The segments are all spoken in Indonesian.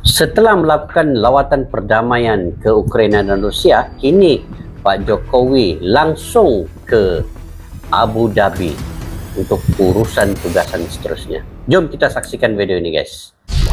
Setelah melakukan lawatan perdamaian ke Ukraina dan Rusia, kini Pak Jokowi langsung ke Abu Dhabi untuk urusan tugasan seterusnya. Jom kita saksikan video ini, guys.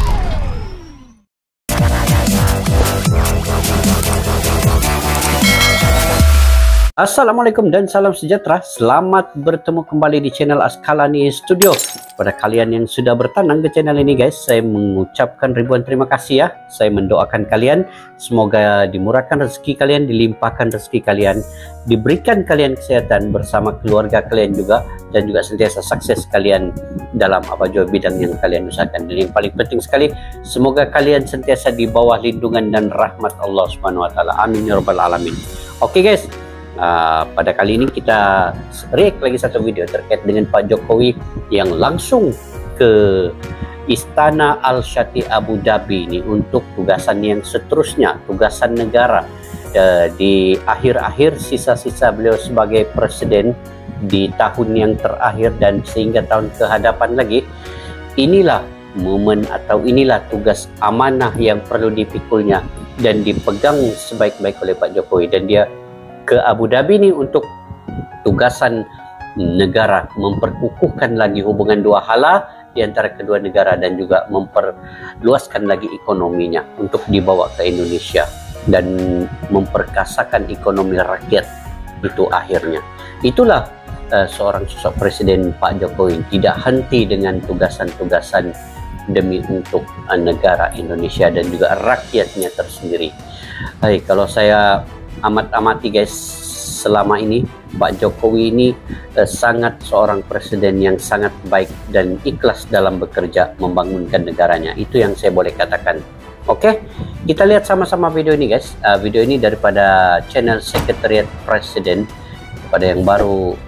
Assalamualaikum dan salam sejahtera. Selamat bertemu kembali di channel Askalani Studio. Pada kalian yang sudah bertanang ke channel ini, guys, saya mengucapkan ribuan terima kasih ya. Saya mendoakan kalian semoga dimurahkan rezeki kalian, dilimpahkan rezeki kalian, diberikan kalian kesehatan bersama keluarga kalian juga, dan juga sentiasa sukses kalian dalam apa jua bidang yang kalian usahakan. Dan yang paling penting sekali, semoga kalian sentiasa di bawah lindungan dan rahmat Allah Subhanahu wa taala. Amin ya rabbal alamin. Oke, guys. Pada kali ini kita react lagi satu video terkait dengan Pak Jokowi yang langsung ke Istana Al-Shati Abu Dhabi ini untuk tugasan yang seterusnya, tugasan negara di akhir-akhir sisa-sisa beliau sebagai presiden di tahun yang terakhir dan sehingga tahun kehadapan lagi. Inilah momen atau inilah tugas amanah yang perlu dipikulnya dan dipegang sebaik-baik oleh Pak Jokowi, dan dia ke Abu Dhabi ini untuk tugasan negara, memperkukuhkan lagi hubungan dua hala di antara kedua negara dan juga memperluaskan lagi ekonominya untuk dibawa ke Indonesia dan memperkasakan ekonomi rakyat itu akhirnya. Itulah seorang sosok presiden Pak Jokowi, tidak henti dengan tugasan-tugasan demi untuk negara Indonesia dan juga rakyatnya tersendiri. Hai, kalau saya amati, guys, selama ini Pak Jokowi ini sangat seorang presiden yang sangat baik dan ikhlas dalam bekerja membangunkan negaranya. Itu yang saya boleh katakan. Oke, kita lihat sama-sama video ini, guys. Video ini daripada channel Sekretariat Presiden. Pada yang baru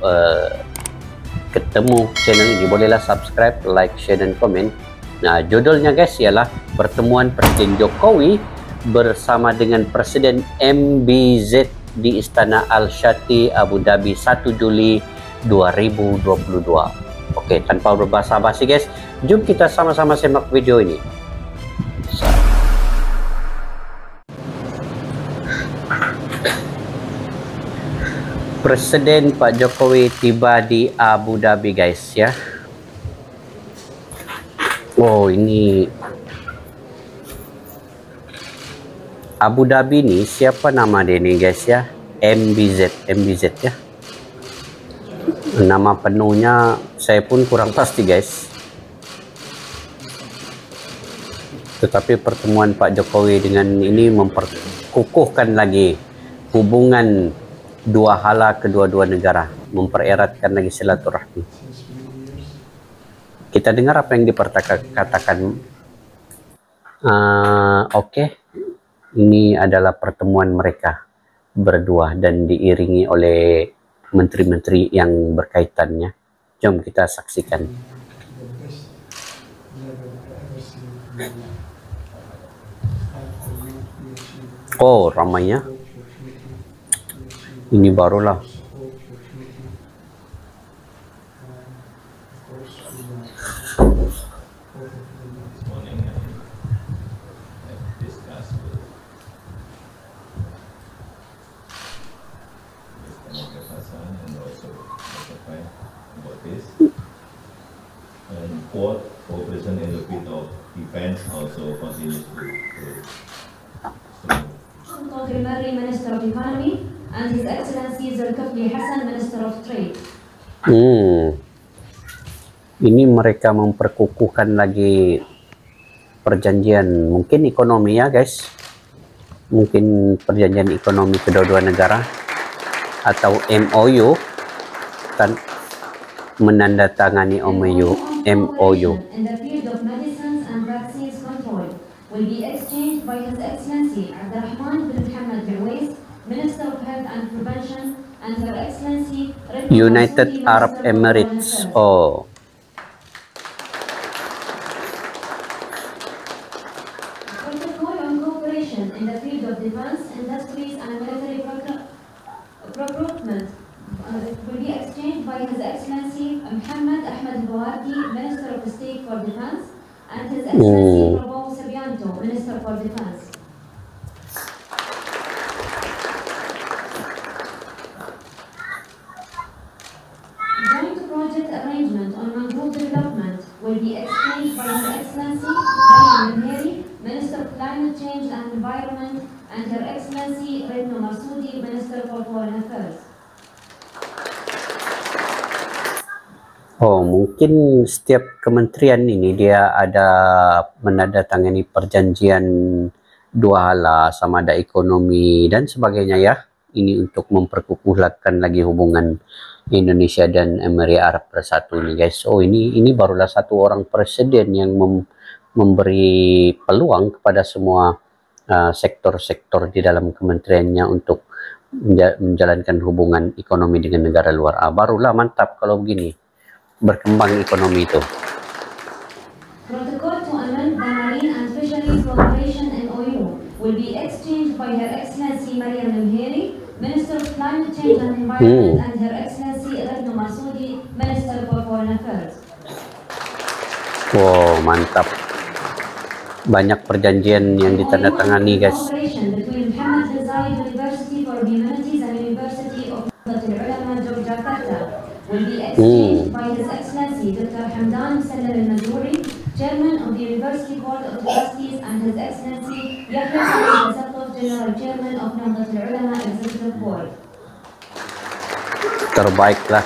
ketemu channel ini, bolehlah subscribe, like, share, dan komen. Nah, judulnya, guys, ialah Pertemuan Presiden Jokowi bersama dengan Presiden MBZ di Istana Al-Shati Abu Dhabi 1 Juli 2022. Oke, tanpa berbasa-basi, guys, jom kita sama-sama simak video ini. Presiden Pak Jokowi tiba di Abu Dhabi, guys, ya. Oh, ini Abu Dhabi nih, siapa nama dia nih, guys, ya? MBZ ya. Nama penuhnya saya pun kurang pasti, guys. Tetapi pertemuan Pak Jokowi dengan ini memperkukuhkan lagi hubungan dua hala kedua-dua negara, mempereratkan lagi silaturahmi. Kita dengar apa yang diperkatakan. Oke. Ini adalah pertemuan mereka berdua dan diiringi oleh menteri-menteri yang berkaitannya. Jom kita saksikan. Oh, ramainya. Ini barulah. Port cooperation in the field of defense also continues to grow. Al Minister of Economy, and His Excellency Zulkifli Hasan, Minister of Trade. Ini mereka memperkukuhkan lagi perjanjian, mungkin ekonomi ya, guys. Mungkin perjanjian ekonomi kedua-dua negara atau MOU, kan, menandatangani MOU. In the field of medicines and vaccines control will be exchanged by His Excellency Abdurrahman bin Mohammed bin Wais, Minister of Health and Prevention, and Her Excellency United Arab Emirates. Oh. Protocol on cooperation in the field of defense, industries, and military procurement will be exchanged by His Excellency Mohammed Ahmed Bouardi, Minister of State for Defense, and His Excellency Prabowo Subianto, Minister for Environment, and Her Excellency Retno Marsudi, Minister for Foreign Affairs. Oh, mungkin setiap kementerian ini dia ada menandatangani perjanjian dua hala, sama ada ekonomi dan sebagainya ya. Ini untuk memperkukuhkan lagi hubungan Indonesia dan Emirat Arab Bersatu nih guys. Oh, ini barulah satu orang presiden yang memberi peluang kepada semua sektor-sektor di dalam kementeriannya untuk menjalankan hubungan ekonomi dengan negara luar. Barulah mantap kalau begini berkembang ekonomi itu. Protocol to amend the Marine and Fisheries Cooperation MOU will be exchanged by Her Excellency Mariam Lemheri, Minister of Climate Change and Environment, and Her Excellency Retno Marsudi, Minister for Foreign Affairs. Wow, mantap. Banyak perjanjian yang ditandatangani guys. Cooperation between Muhammad Ghazali University for Humanities and University of Nahdlatul Ulama Yogyakarta will be exchanged by His Excellency Dr. Hamdan Salem Al-Mazuri, Chairman of the University Board of Trustees, and His Excellency Yahya Khalid Al-Sattaf, General Chairman of Nahdlatul Ulama Executive Board. Terbaiklah.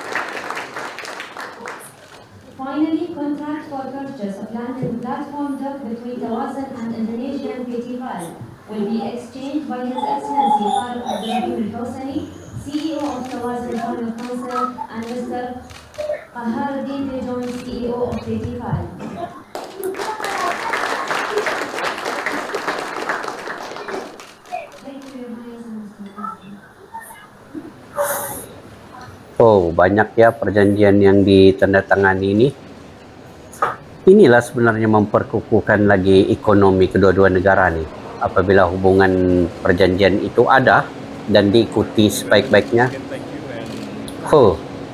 Finally, contract for purchase of land and platform dock between Tawazun and Indonesian PT File will be exchanged by His Excellency Farouk Abdurrahim Al-Hosani, CEO of Tawazun Farmer Council, and Mr. Qaharuddin Rejon, CEO of PT File. Thank you, Your Highness and Mr. President. Oh, banyak ya perjanjian yang ditandatangani ini. Inilah sebenarnya memperkukuhkan lagi ekonomi kedua-dua negara nih. Apabila hubungan perjanjian itu ada dan diikuti sebaik-baiknya. Oh.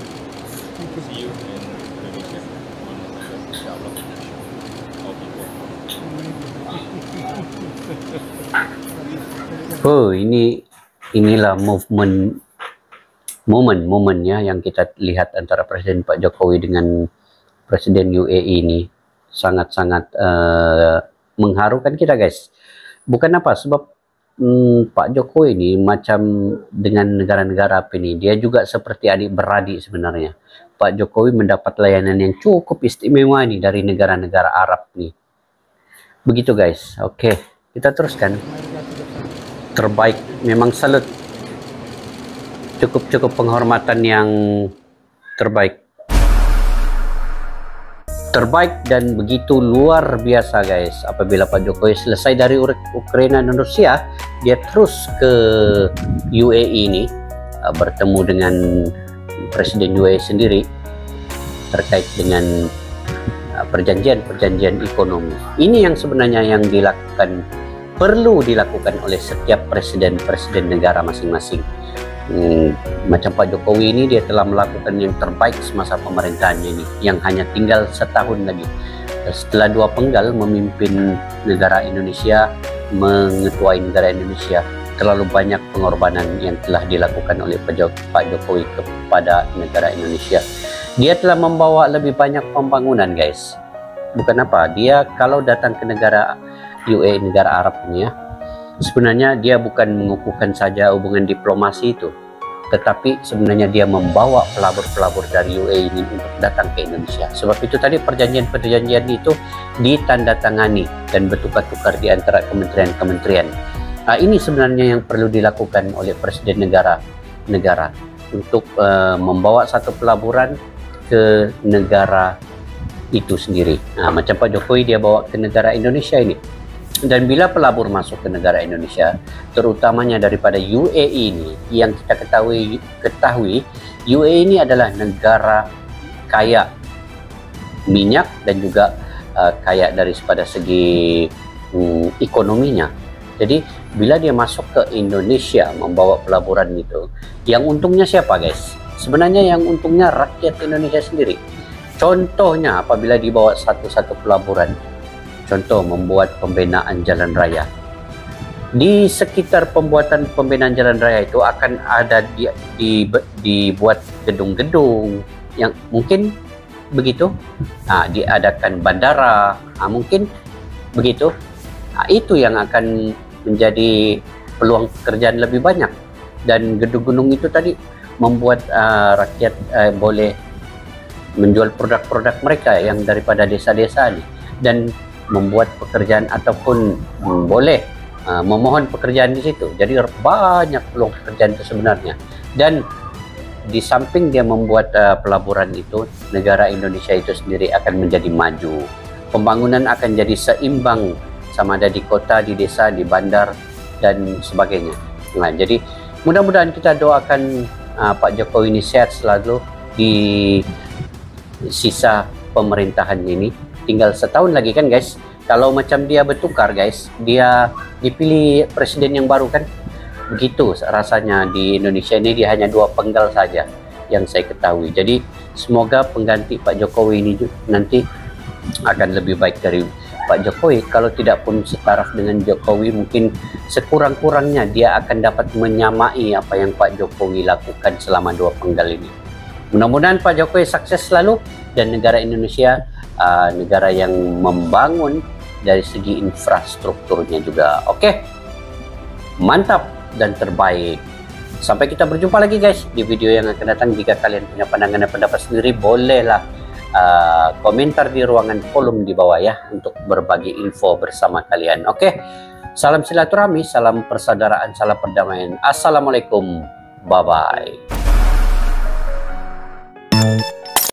Oh, inilah momen-momennya yang kita lihat antara Presiden Pak Jokowi dengan Presiden UAE ini sangat-sangat mengharukan kita guys. Bukan apa, sebab Pak Jokowi ini macam dengan negara-negara apa ini, dia juga seperti adik beradik sebenarnya. Pak Jokowi mendapat layanan yang cukup istimewa nih dari negara-negara Arab nih. Begitu guys. Oke, kita teruskan. Terbaik, memang salut. Cukup penghormatan yang terbaik dan begitu luar biasa guys. Apabila Pak Jokowi selesai dari Ukraina dan Rusia, dia terus ke UAE ini bertemu dengan Presiden UAE sendiri terkait dengan perjanjian ekonomi. Ini yang sebenarnya yang perlu dilakukan oleh setiap presiden negara masing-masing. Macam Pak Jokowi ini, dia telah melakukan yang terbaik semasa pemerintahannya ini, yang hanya tinggal setahun lagi. Setelah 2 penggal memimpin negara Indonesia, mengetuai negara Indonesia, terlalu banyak pengorbanan yang telah dilakukan oleh Pak Jokowi kepada negara Indonesia. Dia telah membawa lebih banyak pembangunan guys. Bukan apa, dia kalau datang ke negara UAE, negara Arab ini ya, sebenarnya dia bukan mengukuhkan saja hubungan diplomasi itu, tetapi sebenarnya dia membawa pelabur-pelabur dari UAE ini untuk datang ke Indonesia. Sebab itu tadi perjanjian itu ditandatangani dan bertukar-tukar di antara kementerian-kementerian. Ini sebenarnya yang perlu dilakukan oleh presiden negara untuk membawa satu pelaburan ke negara itu sendiri. Macam Pak Jokowi, dia bawa ke negara Indonesia ini. Dan bila pelabur masuk ke negara Indonesia, terutamanya daripada UAE ini, yang kita ketahui UAE ini adalah negara kaya minyak dan juga kaya daripada segi ekonominya. Jadi bila dia masuk ke Indonesia membawa pelaburan itu, yang untungnya siapa guys? Sebenarnya yang untungnya rakyat Indonesia sendiri. Contohnya apabila dibawa satu-satu pelaburan, contoh membuat pembinaan jalan raya. Di sekitar pembinaan jalan raya itu akan ada dibuat gedung-gedung yang mungkin begitu. Diadakan bandara, mungkin begitu. Itu yang akan menjadi peluang pekerjaan lebih banyak. Dan gedung-gedung itu tadi membuat rakyat boleh menjual produk-produk mereka yang daripada desa-desa ini, dan membuat pekerjaan ataupun boleh memohon pekerjaan di situ. Jadi banyak peluang pekerjaan itu sebenarnya. Dan di samping dia membuat pelaburan itu, negara Indonesia itu sendiri akan menjadi maju. Pembangunan akan jadi seimbang, sama ada di kota, di desa, di bandar, dan sebagainya. Nah, jadi mudah-mudahan kita doakan Pak Jokowi ini sehat selalu di sisa pemerintahan ini. Tinggal setahun lagi kan guys. Kalau macam dia bertukar guys, dia dipilih presiden yang baru kan. Begitu rasanya di Indonesia ini, dia hanya 2 penggal saja yang saya ketahui. Jadi semoga pengganti Pak Jokowi ini nanti akan lebih baik dari Pak Jokowi. Kalau tidak pun setaraf dengan Jokowi, mungkin sekurang-kurangnya dia akan dapat menyamai apa yang Pak Jokowi lakukan selama 2 penggal ini. Mudah-mudahan Pak Jokowi sukses selalu dan negara Indonesia negara yang membangun dari segi infrastrukturnya juga. Oke, mantap dan terbaik. Sampai kita berjumpa lagi guys di video yang akan datang. Jika kalian punya pandangan dan pendapat sendiri, bolehlah komentar di ruangan kolom di bawah ya, untuk berbagi info bersama kalian. Oke, salam silaturahmi, salam persaudaraan, salam perdamaian. Assalamualaikum, bye bye.